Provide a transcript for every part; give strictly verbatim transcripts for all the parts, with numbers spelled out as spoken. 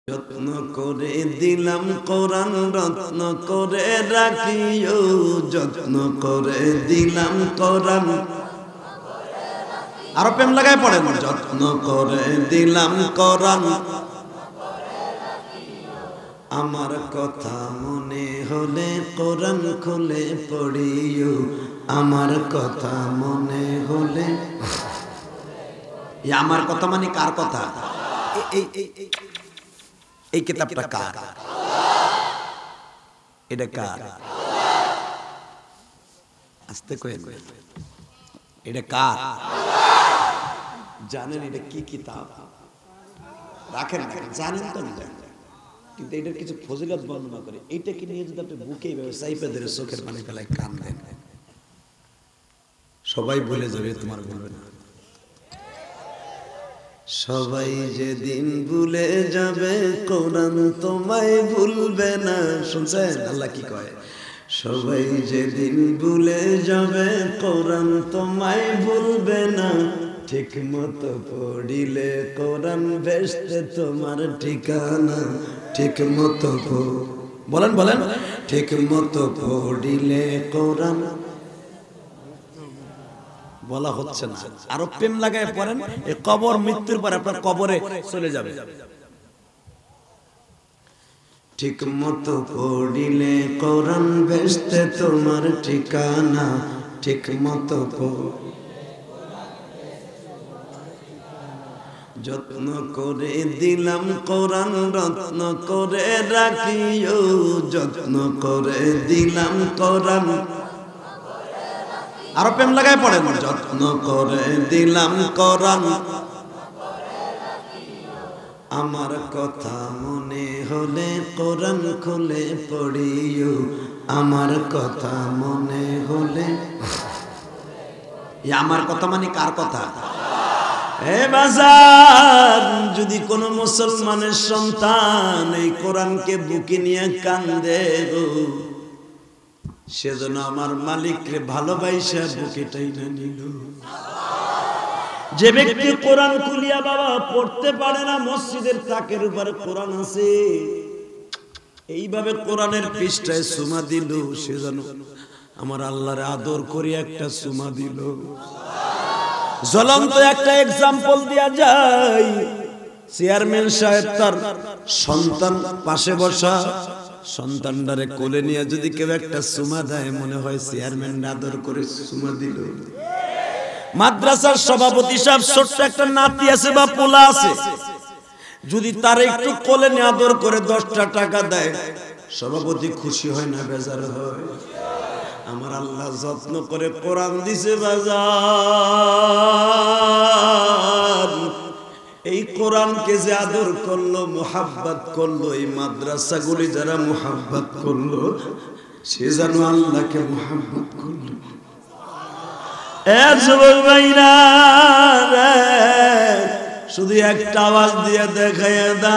যত্ন করে দিলাম কোরআন রত্ন করে রাখিও, যত্ন করে দিলাম কোরআন। আরো প্রেম লাগায় পড়েন, যত্ন করে দিলাম কোরআন। আমার কথা মনে হলে কোরআন খুলে পড়িও, আমার কথা মনে হলে। আমার কথা মানে কার কথা? এই এই এই কিতাবটা কার? এটা কার? আস্তে কয়ে এটা কার? জানেন এটা কি কিতাব? রাখেন জানেন তো না, কিন্তু এটার কিছু ফজিলত বর্ণনা করে। এইটাকে নিয়ে যদি আপনি বুকে চাইপে ধরে চোখের পানি ফেলায় কান দেন, সবাই ভুলে যাবে, তোমার বলবে না। সবাই যেদিন ভুলে যাবে কোরআন তোমায় ভুলবে না। শুনছেন আল্লাহ কি কয়? সবাই যেদিন ভুলে যাবে কোরআন তোমায় ভুলবে না। ঠিক মতো পড়িলে কোরআন ভেস্তে তোমার ঠিকানা। ঠিক মতো বলেন বলেন ঠিক মতো পড়িলে কোরআন। বলা হচ্ছে না, আরো প্রেম লাগায় পড়েন। এই কবর, মৃত্যুর পর আপনার কবরে চলে যাবে। ঠিক মতো পড়িলে কোরআন ভেস্তে তোমার ঠিকানা। ঠিক মতো যত্ন করে দিলাম কোরআন রত্ন করে রাখিও, যত্ন করে দিলাম কোরআন। আরো প্রেম লাগায় পড়েন, যত্ন করে দিলাম কোরআন। আমার কথা মনে হলে কোরআন খুলে পড়িও, আমার কথা মনে হলে। আমার কথা মানে কার কথা? এ বাজার, যদি কোন মুসলমানের সন্তান এই কোরআনকে বুকে নিয়ে কান্দে গো, সেজন্য আমার মালিককে ভালোবাসা বুকে টাইনা নিল। যে ব্যক্তি কোরআন খুলিয়া বাবা পড়তে পারে না, মসজিদের তাকের উপরে কোরআন আছে, এইভাবে কোরআনের পৃষ্ঠায় সুমা দিল, সে যেন আমার আল্লাহর আদর করে একটা সুমা দিল। জ্বলন্ত একটা এক্সাম্পল দেয়া যায়। চেয়ারম্যান সাহেব তার সন্তান পাশে বসা, সন্তানটারে কোলে নিয়ে যদি কেউ একটা সুমা দেয়, মনে হয় চেয়ারম্যান আদর করে সুমা দিল। মাদ্রাসার সভাপতি সাহেব ছোট্ট একটা নাতি আছে বা পোলা আছে, যদি তার একটু কোলে নিয়ে আদর করে দশটা টাকা দেয়, সভাপতি খুশি হয় না বেজার হয়? আমার আল্লাহ যত্ন করে কোরআন দিছে বাজার। এই কোরআনকে যে আদর করলো, মুহাব্বত করলো, এই মাদ্রাসাগুলি যারা মুহাব্বত করলো, সে যেন আল্লাহকে মুহাব্বত করলো। এ যুবক ভাইরা, শুধু একটা আওয়াজ দিয়ে দেখাইয়া দা,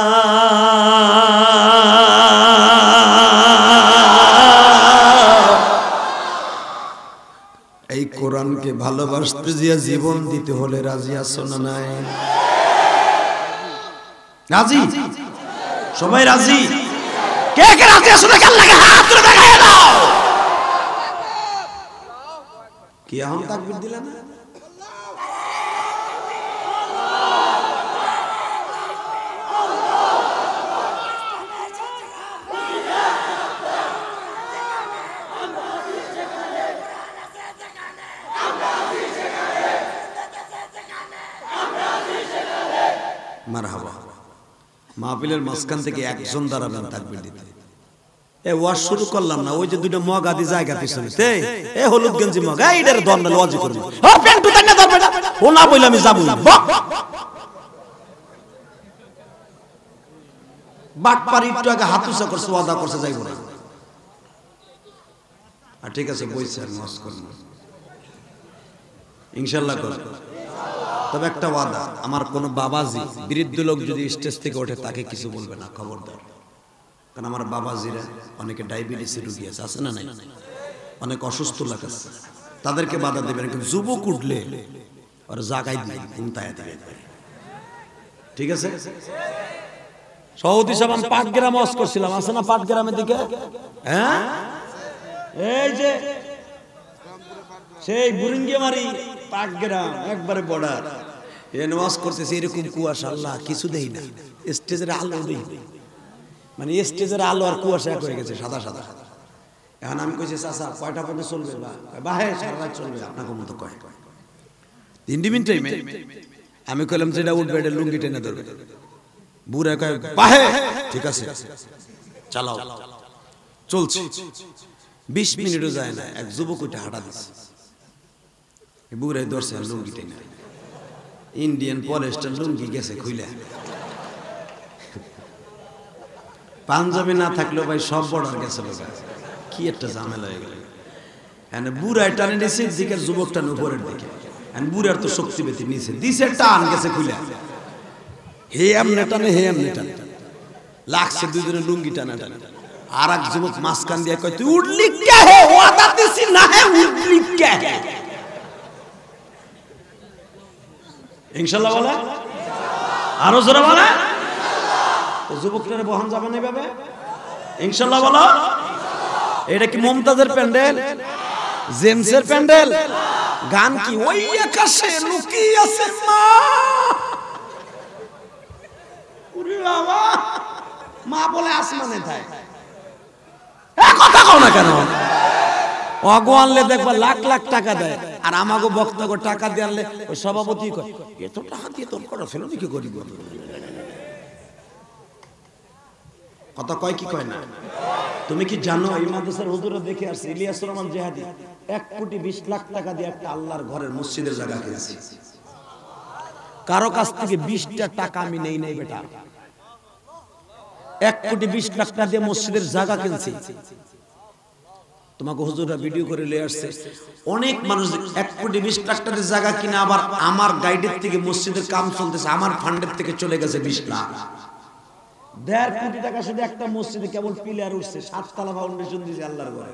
এই কোরআনকে ভালোবাসতে যে জীবন দিতে হলে রাজি আছো না নাই? রাজি? সবাই রাজি? কে কে রাজি আছো দেখে আল্লাহকে হাত তুলে দেখাইয়া দাও। কি এখন তাকবীর দিলা না? মারহাবা। মাহফিলের মাঝখান থেকে একজন দাঁড়াবেন তাকবীর দিতে। এ ওয়াজ শুরু করলাম না, ওই যে দুটো মগ আদি জায়গা পিছনে এ হলুদ গেঞ্জি মগ, এইটার দন্ড ওয়াজি করব। ও প্যান্টু তাই না ধরবে না, ও না বইলে আমি যাব না। বাটপারি একটু আগে হাত উঁচা করছে, ওয়াদা করছে যাইব না। আর ঠিক আছে বইছে, আর মজ করব ইনশাআল্লাহ করব। তবে একটা ওয়াদা, আমার কোন বাবাজি বৃদ্ধ লোক যদি স্টেজ থেকে ওঠে, তাকে কিছু বলবে না, খবরদার। কারণ আমার বাবাজিরা অনেকে ডায়াবেটিসের রোগী আছে, আছে না নাই? অনেক অসুস্থ লোক আছে, তাদেরকে বাধা দেবেন। কিন্তু যুবক উঠলে আর জাগাই দিবে, ঘুমতায় দিবে। ঠিক আছে? সৌদি সাবান পাটগ্রাম ওয়াজ করছিলাম, আছে না পাটগ্রামের দিকে? হ্যাঁ, এই যে সেই বুরিঙ্গিমারি পাটগ্রাম একবারে বর্ডার, এখানে ওয়াজ করতেছে, এরকম কুয়াশা, আল্লাহ কিছু দেই না, স্টেজের আলো দেই, মানে স্টেজের আলো আর কুয়াশা এক হয়ে গেছে, সাদা সাদা। এখন আমি কইছি চাচা কয়টা পর্যন্ত চলবে? বা হ্যাঁ সারা রাত চলবে, আপনাকে মতো কয় তিন মিনিট টাইমে। আমি কইলাম যেটা উঠবে এটা লুঙ্গি টেনে ধরবে। বুড়া কয় বাহে, ঠিক আছে চালাও। চলছে বিশ মিনিটও যায় না, এক যুবক ওইটা হাঁটা দিচ্ছে, বুড়াই ধরছে লুঙ্গি টেনে, ইন্ডিয়ান পলেস্টার লুঙ্গি গেছে খুইলা, পাঞ্জাবি না থাকলেও ভাই সব বর্ডার গেছে, কি একটা ঝামেলা হয়ে গেল। বুড়াই টানে নিচে দিকের, যুবক টানে উপরের দিকে, বুড়ার তো শক্তি বেশি, নিচে দিছে টান গেছে খুইলা, হে এমনে টানে হে এমনে টানে, লাগছে দুজনে লুঙ্গি টানা টানা। আর এক যুবক মাঝখান দিয়ে কয় তুই উঠলি কে হে, ওয়াদা দিছি না হে, উঠলি কে হে? ইনশাআল্লাহ বলে, আরো জোরে বলে, তো যুবকটারে বহন যাবে না ভাবে, ইনশাআল্লাহ বলো। এটা কি মুমতাজের প্যান্ডেল, জেমসের প্যান্ডেল? গান কি ওই আকাশে লুকিয়ে আছে মা, ওরে বাবা, মা বলে আসমানে থাকে, এ কথা কও না কেন? অগোয়ানলে দেখবা লাখ লাখ টাকা দেয়, আর আমাগো বক্তাগো টাকা দিয়ালে ওই সভাপতি কয় এত টাকা দিয়ে তোর করা ফেলো কি করিব, কথা কয় কি কয় না? তুমি কি জানো এই মাদ্রাসার হুজুরা দেখে আসছে, ইলিয়াস রহমান জিহাদি এক কোটি বিশ লাখ টাকা দিয়ে একটা আল্লাহর ঘরের মসজিদের জায়গা কিনেছে। কারো কাছ থেকে বিশটা টাকা আমি নেই নাই বেটা, এক কোটি বিশ লাখ টাকা দিয়ে মসজিদের জায়গা কিনছি। তোমাকে হুজুররা ভিডিও করে নিয়ে আসছে, অনেক মানুষ এক কোটি বিশ লাখ টাকা দিয়ে জায়গা কিনে, আবার আমার গাইডের থেকে মসজিদের কাম চলতেছে, আমার ফান্ডের থেকে চলে গেছে বিশ লাখ। দেড় কোটি টাকা শুধু একটা মসজিদে কেবল পিলার উঠছে, সাততলা ফাউন্ডেশন দিয়েছে আল্লাহর ঘরে।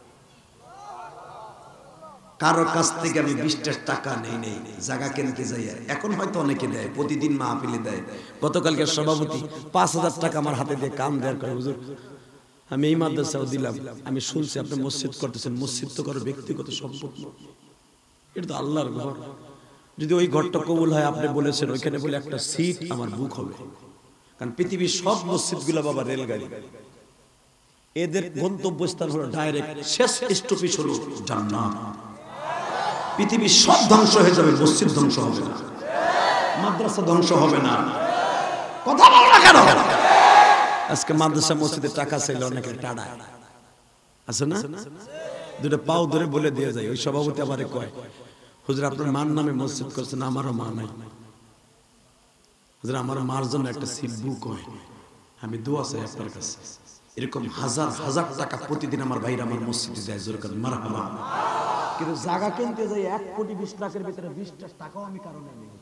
কারোর কাছ থেকে আমি বিশটা টাকা নেই নেই জায়গা কিনতে যাই, এখন হয়তো অনেকে দেয়, প্রতিদিন মাহফিলে দেয়। গতকালকে সভাপতি পাঁচ হাজার টাকা আমার হাতে দিয়ে কাম দেওয়ার করে, হুজুর আমি এই মাদ্রাসাও দিলাম, আমি শুনছি আপনি মসজিদ করতেছেন, মসজিদ তো কারো ব্যক্তিগত সম্পদ না, এটা তো আল্লাহর ঘর। যদি ওই ঘরটা কবুল হয়, আপনি বলেছেন ওইখানে বলে একটা সিট আমার বুক হবে, কারণ পৃথিবীর সব মসজিদগুলো বাবা রেলগাড়ি, এদের গন্তব্যস্থান হলো ডাইরেক্ট, শেষ স্টপেজ হলো জান্নাত। পৃথিবীর সব ধ্বংস হয়ে যাবে, মসজিদ ধ্বংস হবে না, মাদ্রাসা ধ্বংস হবে না। কথা বলো না কেন? আজকে মাদ্রাসা মসজিদে টাকা চাইলে অনেকের টাড়া আছে না, দুটো পাও ধরে বলে দিয়ে যায়। ওই সভাপতি আমারে কয় হুজুর আপনার মার নামে মসজিদ করছেন, আমারও মা নাই, হুজুর আমার মার জন্য একটা সিট বুক হয়, আমি দোয়া চাই আপনার কাছে। এরকম হাজার হাজার টাকা প্রতিদিন আমার ভাইরা আমার মসজিদে যায়, জোর করে মারহাবা। কিন্তু জায়গা কিনতে যাই এক কোটি বিশ লাখের ভিতরে বিশটা টাকাও আমি কারণে নেই।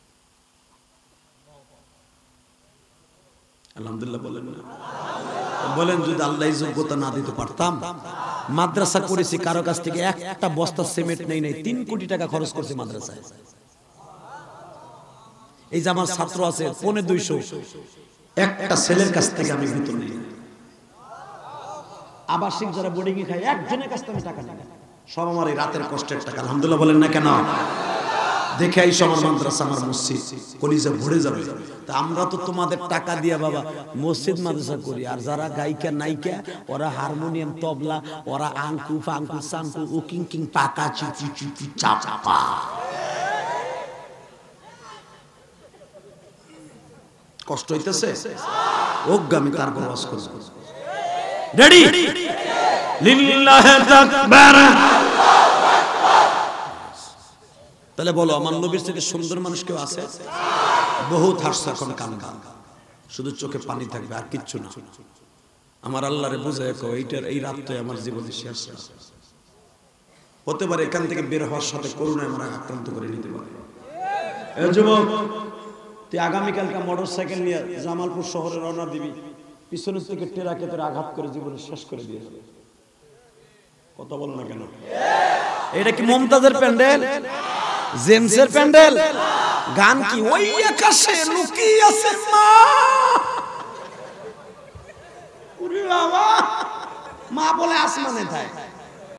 আলহামদুলিল্লাহ বলেন না? বলেন যদি আল্লাহ যোগ্যতা না দিতে পারতাম। মাদ্রাসা করেছি, কারো কাছ থেকে একটা বস্তা সিমেন্ট নেই নাই, তিন কোটি টাকা খরচ করছে মাদ্রাসায়। এই যে আমার ছাত্র আছে পৌনে দুইশো, একটা ছেলের কাছ থেকে আমি বেতন নেই। আবাসিক যারা বোর্ডিং এ খায় একজনের কাছ থেকে আমি টাকা নেই, সব আমার এই রাতের কষ্টের টাকা। আলহামদুলিল্লাহ বলেন না কেন? দেখে এই সবার মাদ্রাসা আমার মসজিদ কলিজা ভরে যাবে। তা আমরা তো তোমাদের টাকা দিয়া বাবা মসজিদ মাদ্রাসা করি, আর যারা গায়িকা নায়িকা ওরা হারমোনিয়াম তবলা, ওরা আঙ্কু ফাঙ্কু সাঙ্কু উকিং কিং পাকা চিচি চিচি চাপা। কষ্ট হইতেছে অজ্ঞামী, তারপর ওয়াজ করব। রেডি? লিল্লাহি তাকবীর। তাহলে বলো আমার নবীর থেকে সুন্দর মানুষ কেউ আছে? বহুত হাসছে এখন কান্না, শুধু চোখে পানি থাকবে আর কিচ্ছু না। আমার আল্লাহরে বুঝায় কো এইটার এই রাতটাই আমার জীবনের শেষ রাত হতে পারে, এখান থেকে বের হওয়ার সাথে করুণায় আমরা আক্রান্ত করে নিতে পারে। এ যুবক, তুই আগামীকালকে মোটর সাইকেল নিয়ে জামালপুর শহরে রওনা দিবি, পিছনের থেকে টেরাকে তোর আঘাত করে জীবনে শেষ করে দিয়ে যাবে। কথা বল না কেন? এটা কি মুমতাজের প্যান্ডেল, জেমসের প্যান্ডেল? গান কি ওই আকাশে লুকিয়ে আছে মা, না বলে আসমানে থাকে